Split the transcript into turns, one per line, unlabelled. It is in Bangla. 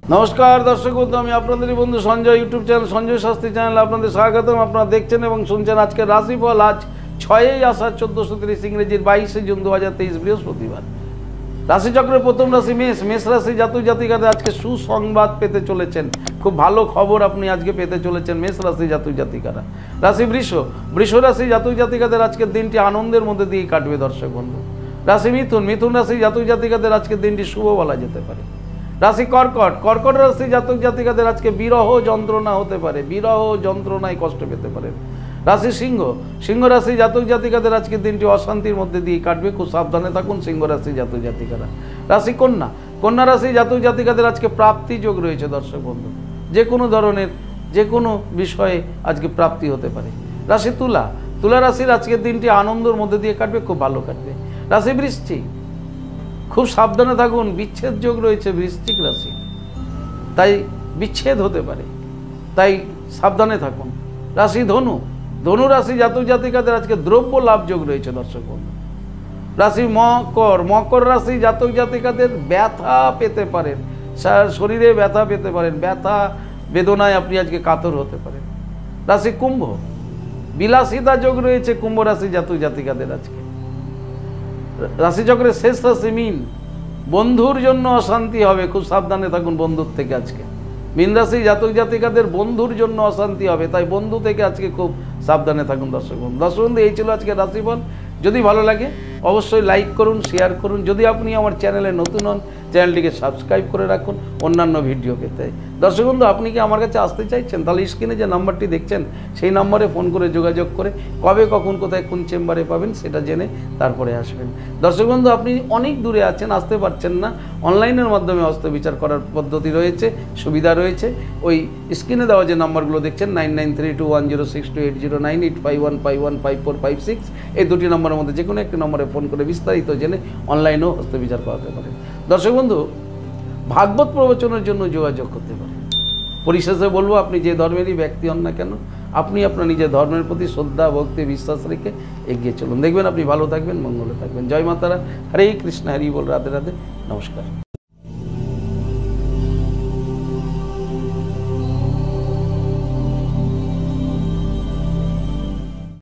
नमस्कार दर्शक बंधु আমি আপনাদের বন্ধু সঞ্জয় ইউটিউব চ্যানেল সঞ্জয় শাস্ত্রী চ্যানেলে আপনাদের স্বাগতম। আপনারা দেখছেন এবং শুনছেন আজকে রাশিফল আজ 6ই আষাঢ় 1430 ইংরেজির 22শে জুন 2023 বৃহস্পতিবার। রাশিচক্রের প্রথম রাশি মেষ। মেষ রাশি জাতক জাতিকাদের আজকে সুসংবাদ পেতে চলেছেন, খুব ভালো খবর আপনি আজকে পেতে চলেছেন মেষ রাশি জাতক জাতিকারা। রাশি বৃষ। বৃষ রাশি জাতক জাতিকাদের আজকের দিনটি আনন্দের মধ্যে দিয়ে কাটবে দর্শক বন্ধু। রাশি মিথুন। মিথুন রাশি জাতক জাতিকাদের আজকের দিনটি শুভ বলা যেতে পারে। রাশি কর্কট। কর্কট রাশি জাতক জাতিকাদের আজকে বিরহ যন্ত্রণা হতে পারে, বিরহ যন্ত্রণায় কষ্ট পেতে পারেন। রাশি সিংহ। সিংহ রাশি জাতক জাতিকাদের আজকের দিনটি অশান্তির মধ্যে দিয়ে কাটবে, খুব সাবধানে থাকুন সিংহ রাশি জাতক জাতিকারা। রাশি কন্যা। কন্যা রাশি জাতক জাতিকাদের আজকে প্রাপ্তি যোগ রয়েছে দর্শক বন্ধু, যে কোনো ধরনের যে কোনো বিষয়ে আজকে প্রাপ্তি হতে পারে। রাশি তুলা। তুলা রাশির আজকের দিনটি আনন্দের মধ্যে দিয়ে কাটবে, খুব ভালো কাটবে। রাশি বৃশ্চিক। খুব সাবধানে থাকুন, বিচ্ছেদ যোগ রয়েছে বৃশ্চিক রাশি, তাই বিচ্ছেদ হতে পারে, তাই সাবধানে থাকুন। রাশি ধনু। ধনু রাশি জাতক জাতিকাদের আজকে দ্রব্য লাভ যোগ রয়েছে দর্শক বন্ধু। রাশি মকর। মকর রাশি জাতক জাতিকাদের ব্যথা পেতে পারেন, শরীরে ব্যথা পেতে পারেন, ব্যথা বেদনায় আপনি আজকে কাতর হতে পারেন। রাশি কুম্ভ। বিলাসিতা যোগ রয়েছে কুম্ভ রাশি জাতক জাতিকাদের আজকে। রাশিচক্রের শেষ রাশি মীন। বন্ধুর জন্য অশান্তি হবে, খুব সাবধানে থাকুন বন্ধুর থেকে আজকে। মীন রাশি জাতক জাতিকাদের বন্ধুর জন্য অশান্তি হবে, তাই বন্ধু থেকে আজকে খুব সাবধানে থাকুন দর্শক বন্ধু। দর্শক বন্ধু, এই ছিল আজকে রাশিফল। যদি ভালো লাগে অবশ্যই লাইক করুন, শেয়ার করুন। যদি আপনি আমার চ্যানেলে নতুন হন চ্যানেলটিকে সাবস্ক্রাইব করে রাখুন অন্যান্য ভিডিও পেতে। দর্শক বন্ধু, আপনি কি আমার কাছে আসতে চাইছেন? তাহলে স্ক্রিনে যে নাম্বারটি দেখছেন সেই নম্বরে ফোন করে যোগাযোগ করে কবে কখন কোথায় কোন চেম্বারে পাবেন সেটা জেনে তারপরে আসবেন। দর্শক বন্ধু, আপনি অনেক দূরে আছেন, আসতে পারছেন না, অনলাইনের মাধ্যমে হস্ত বিচার করার পদ্ধতি রয়েছে, সুবিধা রয়েছে। ওই স্ক্রিনে দেওয়া যে নাম্বারগুলো দেখছেন 9932106280 9851515456 এই দুটি নম্বরের মধ্যে যে কোনো একটি নম্বরে ফোন করে বিস্তারিত জেনে অনলাইনেও হস্ত বিচার করাতে পারেন। দর্শক বন্ধু, ভাগবত প্রবচনের জন্য যোগাযোগ করতে পারেন। পরিশেষে বলবো, আপনি যে ধর্মেরই ব্যক্তি হন না কেন, আপনি আপনার নিজের ধর্মের প্রতি শ্রদ্ধা ভক্তি বিশ্বাস রেখে এগিয়ে চলুন, দেখবেন আপনি ভালো থাকবেন, মঙ্গলে থাকবেন। জয় মাতারা। হরে কৃষ্ণ, হরি বল, রাধে রাধে, নমস্কার।